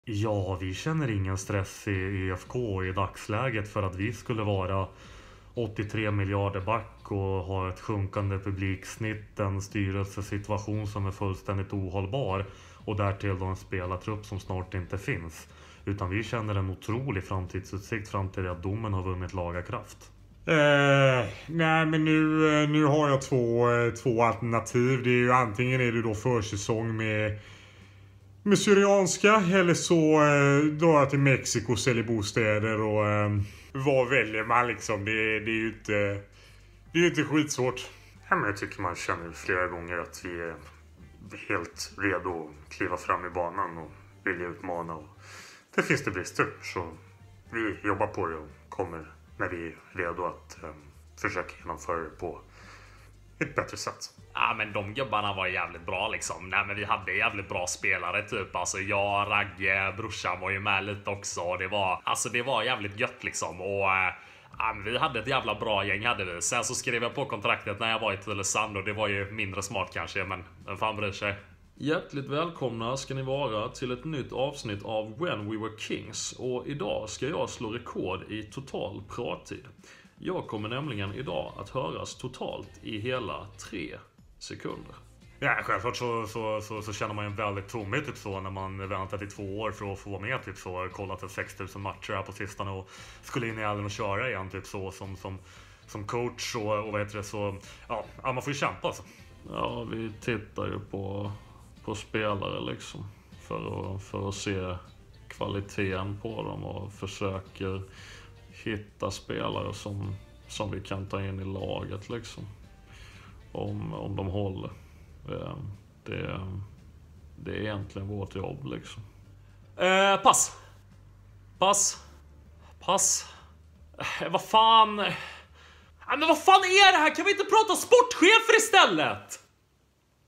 Ja, vi känner ingen stress i IFK i dagsläget för att vi skulle vara 83 miljarder back och ha ett sjunkande publiksnitt, en styrelsesituation som är fullständigt ohållbar och därtill då en spelartrupp som snart inte finns. Utan vi känner en otrolig framtidsutsikt fram till att domen har vunnit laga kraft. Nej, men nu har jag två alternativ. Det är ju antingen är det då försäsong med Syrianska, eller så drar jag till Mexiko och säljer bostäder. Och vad väljer man liksom? Det är ju inte skitsvårt. Ja, men jag tycker man känner flera gånger att vi är helt redo att kliva fram i banan och vilja utmana. Och det finns det brister, så vi jobbar på det och kommer när vi är redo att försöka genomföra det på ett bättre sätt. Ja, men de gubbarna var jävligt bra liksom. Nej, men vi hade jävligt bra spelare typ. Alltså jag, Ragge, brorsan var ju med lite också. Det var jävligt gött liksom. Och vi hade ett jävla bra gäng hade vi. Sen så skrev jag på kontraktet när jag var i Tylösand och det var ju mindre smart kanske, men vem fan bryr sig? Hjärtligt välkomna ska ni vara till ett nytt avsnitt av When We Were Kings. Och idag ska jag slå rekord i total prattid. Jag kommer nämligen idag att höras totalt i hela 3 sekunder. Ja, självklart så känner man ju väldigt tomhet typ så när man väntat i 2 år för att få vara med typ så, kollat 6000 matcher här på sistone och skulle in i elden och köra igen typ så som coach och vad heter det, så ja, man får ju kämpa alltså. Ja, vi tittar ju på spelare liksom för att se kvaliteten på dem och försöker hitta spelare som vi kan ta in i laget liksom, om de håller. Det är egentligen vårt jobb liksom. Pass. Vad fan? Men vad fan är det här? Kan vi inte prata sportchefer istället?